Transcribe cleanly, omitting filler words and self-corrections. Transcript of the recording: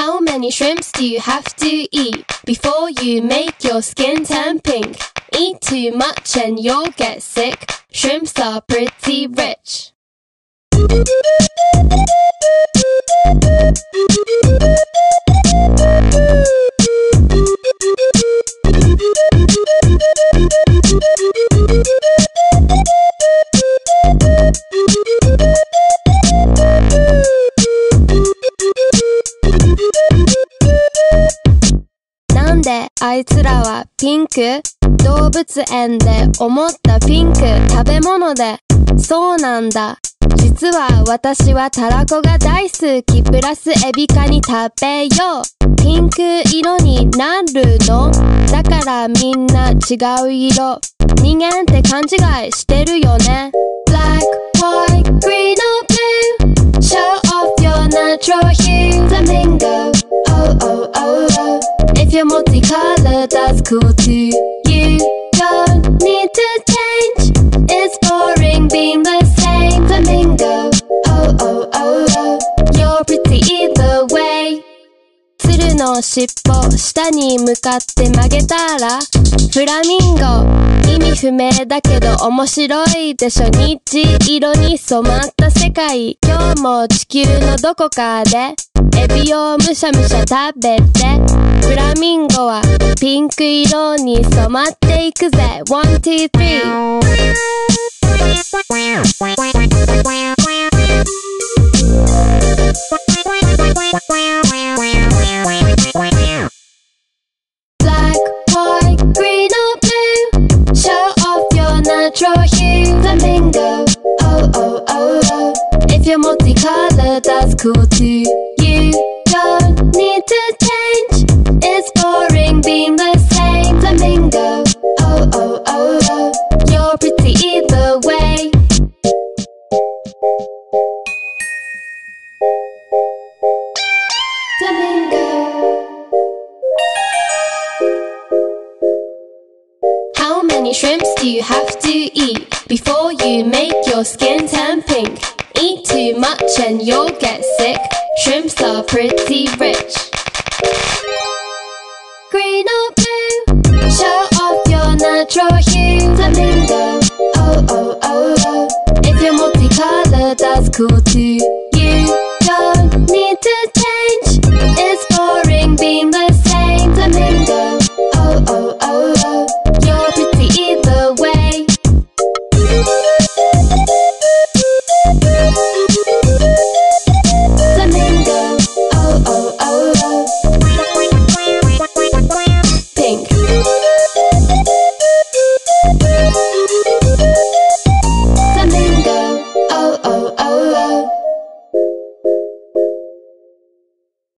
How many shrimps do you have to eat before you make your skin turn pink? Eat too much and you'll get sick. Shrimps are pretty rich.なんであいつらはピンク？動物園で思ったピンク食べ物で。そうなんだ。実は私はたらこが大好き。プラスエビカニ食べよう。ピンク色になるの？だからみんな違う色。人間って勘違いしてるよね。Black, white, green or blue. Show off your natural hue. Flamingo. Oh, oh, oh, oh. If you're multicolored, that's cool too. You don't need to change. It's boring being the same. Flamingo. Oh, oh, oh, oh. You're pretty either way. 鶴の尻尾下に向かって曲げたらフラミンゴ。意味不明だけど面白いでしょ。虹色に染まった世界。今日も地球のどこかでエビをむしゃむしゃ食べて。フラミンゴはピンク色に染まっていくぜ。One, two, three. Black, white, green or blue. Show off your natural hue. Flamingo. Oh, oh, oh, oh. If you're multicolored, that's cool too. You don't need to change. It's boring being the same. Flamingo. Oh, oh, oh, oh. You're pretty either way. Flamingo. How many shrimps do you have to eat before you make your skin turn pink? Eat too much and you'll get sick. Shrimps are pretty rich. Green or blue, show off your natural hue. Flamingo, oh, oh, oh, oh. If you're multicolored, that's cool too.